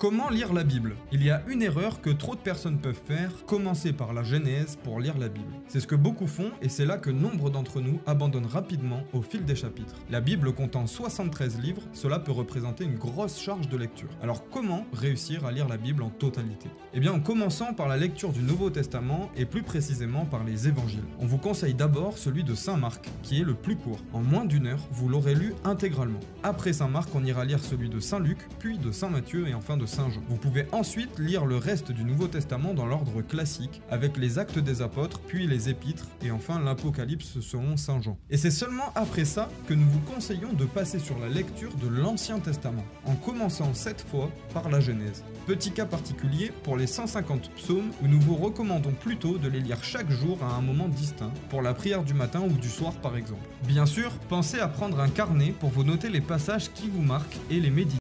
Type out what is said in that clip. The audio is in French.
Comment lire la Bible? Il y a une erreur que trop de personnes peuvent faire, commencer par la Genèse pour lire la Bible. C'est ce que beaucoup font et c'est là que nombre d'entre nous abandonnent rapidement au fil des chapitres. La Bible comptant 73 livres, cela peut représenter une grosse charge de lecture. Alors comment réussir à lire la Bible en totalité? Eh bien en commençant par la lecture du Nouveau Testament et plus précisément par les évangiles. On vous conseille d'abord celui de Saint Marc, qui est le plus court. En moins d'une heure, vous l'aurez lu intégralement. Après Saint Marc, on ira lire celui de Saint Luc, puis de Saint Matthieu et enfin de Saint Jean. Vous pouvez ensuite lire le reste du Nouveau Testament dans l'ordre classique, avec les Actes des Apôtres, puis les Épîtres, et enfin l'Apocalypse selon Saint Jean. Et c'est seulement après ça que nous vous conseillons de passer sur la lecture de l'Ancien Testament, en commençant cette fois par la Genèse. Petit cas particulier pour les 150 psaumes où nous vous recommandons plutôt de les lire chaque jour à un moment distinct, pour la prière du matin ou du soir par exemple. Bien sûr, pensez à prendre un carnet pour vous noter les passages qui vous marquent et les méditer.